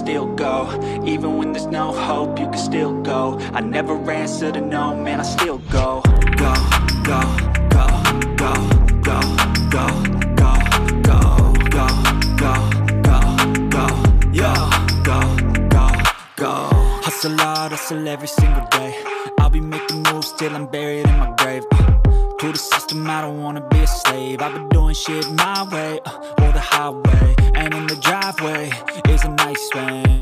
still go. Even when there's no hope, you can still go. I never answer to no, man, I still go. Go, go, go, go, go, go, go, go, go, go, go, go, yo, go, go, go. Hustle hard, hustle every single day. I'll be making moves till I'm buried in my grave. To the system, I don't wanna be a slave. I've been doing shit my way, or the highway. And in the driveway is a nice range.